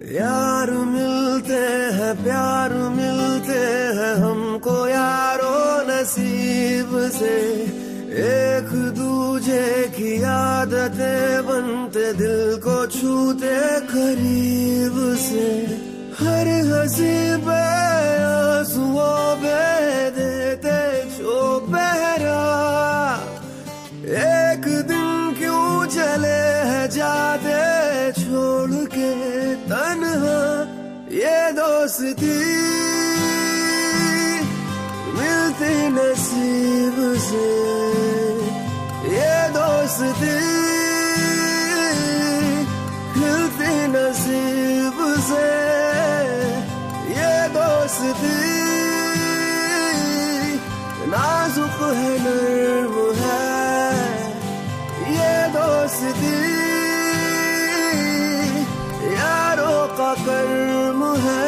यार मिलते हैं प्यार मिलते हैं हमको यारो नसीब से। एक दूजे की आदतें बनते दिल को छूते करीब से। हर हंसी पे आंसुओं पे देते जो पहरा। एक दिन क्यों चले हैं जाते छोड़ के तन्हा। ये दोस्ती मिलती नसीब से। ये दोस्ती मिलती नसीब से। ये दोस्ती नाजुक है नर्म है। ये दोस्ती यारों का कर्म है।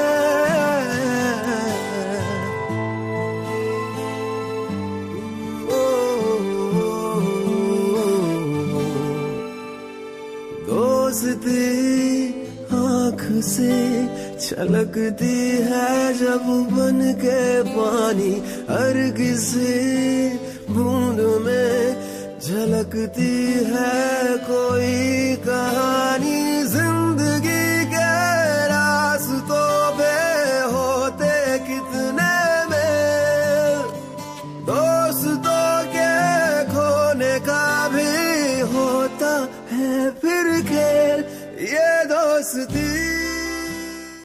दोस्ती आँख से छलकती है जब बन के पानी। हर किसी बूंद में झलकती है कोई कहानी। जिंदगी के रास्तों पे होते कितने में। दोस्तों के खोने का भी होता है फिर खेल। ये दोस्ती